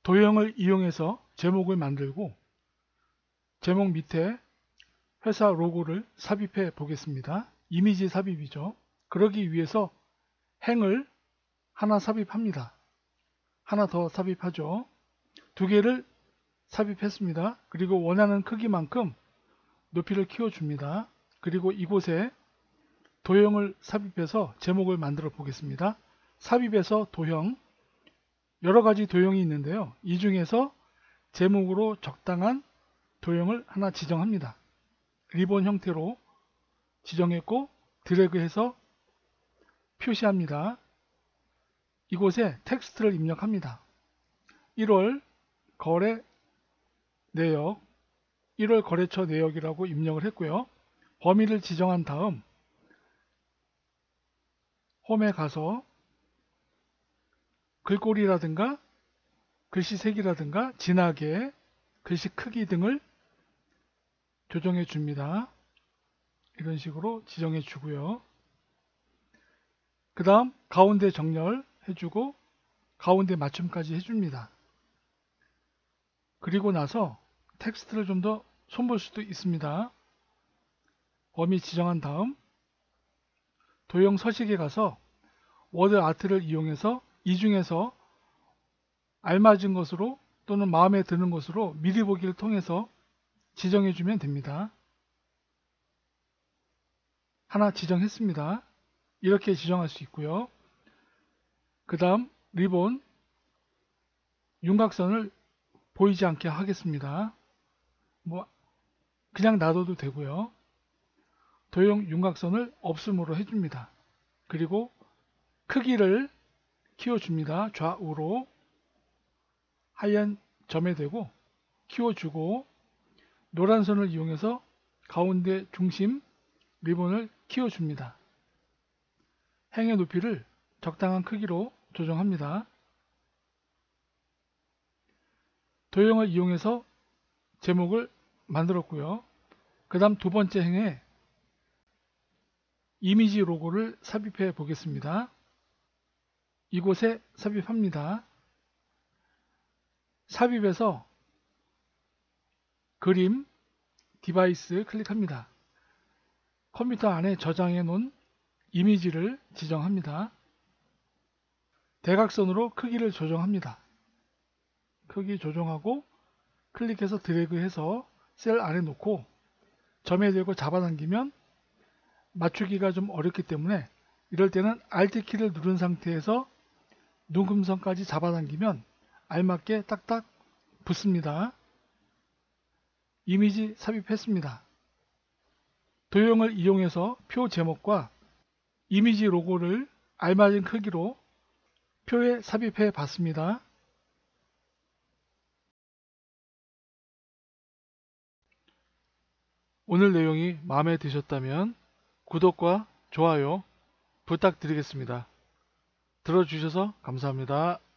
도형을 이용해서 제목을 만들고 제목 밑에 회사 로고를 삽입해 보겠습니다. 이미지 삽입이죠. 그러기 위해서 행을 하나 삽입합니다. 하나 더 삽입하죠. 두 개를 삽입했습니다. 그리고 원하는 크기만큼 높이를 키워줍니다. 그리고 이곳에 도형을 삽입해서 제목을 만들어 보겠습니다. 삽입해서 도형, 여러가지 도형이 있는데요. 이 중에서 제목으로 적당한 도형을 하나 지정합니다. 리본 형태로 지정했고 드래그해서 표시합니다. 이곳에 텍스트를 입력합니다. 1월 거래 내역, 1월 거래처 내역이라고 입력을 했고요. 범위를 지정한 다음 홈에 가서 글꼴이라든가 글씨 색이라든가 진하게 글씨 크기 등을 조정해 줍니다. 이런 식으로 지정해 주고요. 그 다음 가운데 정렬 해주고 가운데 맞춤까지 해줍니다. 그리고 나서 텍스트를 좀 더 손볼 수도 있습니다. 범위 지정한 다음 도형 서식에 가서 워드 아트를 이용해서 이 중에서 알맞은 것으로 또는 마음에 드는 것으로 미리 보기를 통해서 지정해 주면 됩니다. 하나 지정했습니다. 이렇게 지정할 수 있고요. 그 다음 리본 윤곽선을 보이지 않게 하겠습니다. 그냥 놔둬도 되고요. 도형 윤곽선을 없음으로 해줍니다. 그리고 크기를 키워줍니다. 좌우로 하얀 점에 대고 키워주고 노란 선을 이용해서 가운데 중심 리본을 키워줍니다. 행의 높이를 적당한 크기로 조정합니다. 도형을 이용해서 제목을 만들었고요. 그 다음 두 번째 행에 이미지 로고를 삽입해 보겠습니다. 이곳에 삽입합니다. 삽입해서 그림, 디바이스 클릭합니다. 컴퓨터 안에 저장해 놓은 이미지를 지정합니다. 대각선으로 크기를 조정합니다. 크기 조정하고 클릭해서 드래그해서 셀 안에 놓고 점에 대고 잡아당기면 맞추기가 좀 어렵기 때문에 이럴 때는 Alt 키를 누른 상태에서 눈금선까지 잡아당기면 알맞게 딱딱 붙습니다. 이미지 삽입했습니다. 도형을 이용해서 표 제목과 이미지 로고를 알맞은 크기로 표에 삽입해 봤습니다. 오늘 내용이 마음에 드셨다면 구독과 좋아요 부탁드리겠습니다. 들어주셔서 감사합니다.